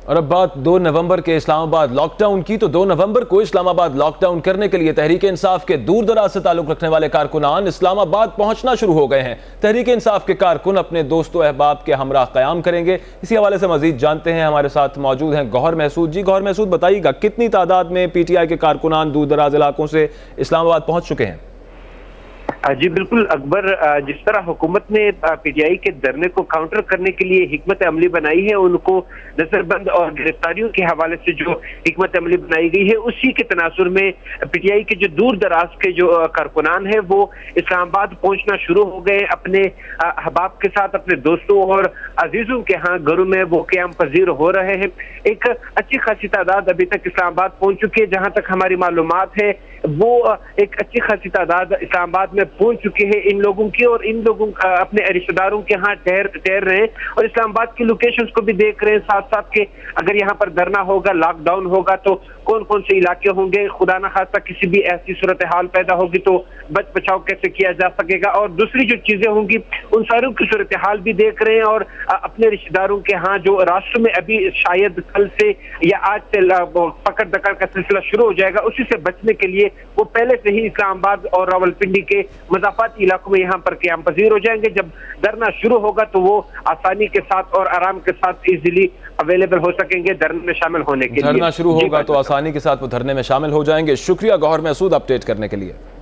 और अब बात 2 नवंबर के इस्लामाबाद लॉकडाउन की, तो 2 नवंबर को इस्लामाबाद लॉकडाउन करने के लिए तहरीक इंसाफ के दूर दराज से ताल्लुक रखने वाले कारकुनान इस्लामाबाद पहुंचना शुरू हो गए हैं। तहरीक इंसाफ के कारकुन अपने दोस्तों अहबाब के हमरा क़याम करेंगे। इसी हवाले से मजीद जानते हैं, हमारे साथ मौजूद हैं गौहर महसूद जी। गौहर महसूद, बताइएगा कितनी तादाद में PTI के कारकुनान दूर दराज इलाकों से इस्लामाबाद पहुंच चुके हैं? जी बिल्कुल अकबर, जिस तरह हुकूमत ने PTI के धरने को काउंटर करने के लिए हिकमत अमली बनाई है, उनको नजरबंद और गिरफ्तारियों के हवाले से जो हिकमत अमली बनाई गई है, उसी के तनासुर में PTI के जो दूर दराज के जो कारकुनान है वो इस्लामाबाद पहुंचना शुरू हो गए। अपने अहबाब के साथ, अपने दोस्तों और अजीजों के यहाँ घरों में वो क़याम पजीर हो रहे हैं। एक अच्छी खासी तादाद अभी तक इस्लामाबाद पहुंच चुकी है। जहाँ तक हमारी मालूमात है वो एक अच्छी खासी तादाद इस्लामाबाद में पहुंच चुके हैं इन लोगों की, और इन लोगों अपने रिश्तेदारों के यहाँ ठहर रहे हैं और इस्लामाबाद की लोकेशंस को भी देख रहे हैं साथ साथ के अगर यहाँ पर धरना होगा, लॉकडाउन होगा तो कौन कौन से इलाके होंगे, खुदा न खास्ता किसी भी ऐसी सूरत हाल पैदा होगी तो बच बचाव कैसे किया जा सकेगा, और दूसरी जो चीजें होंगी उन सारों की सूरत हाल भी देख रहे हैं। और अपने रिश्तेदारों के यहाँ जो रास्तों में अभी शायद कल से या आज से पकड़ दकड़ का सिलसिला शुरू हो जाएगा, उसी से बचने के लिए वो पहले से ही इस्लामाबाद और रावलपिंडी के मज़ाफ़ाती इलाकों में यहाँ पर क़याम पज़ीर हो जाएंगे। जब धरना शुरू होगा तो वो आसानी के साथ और आराम के साथ इजीली अवेलेबल हो सकेंगे धरने में शामिल होने के लिए। धरना शुरू होगा तो आसानी के साथ वो धरने में शामिल हो जाएंगे। शुक्रिया गौहर महसूद अपडेट करने के लिए।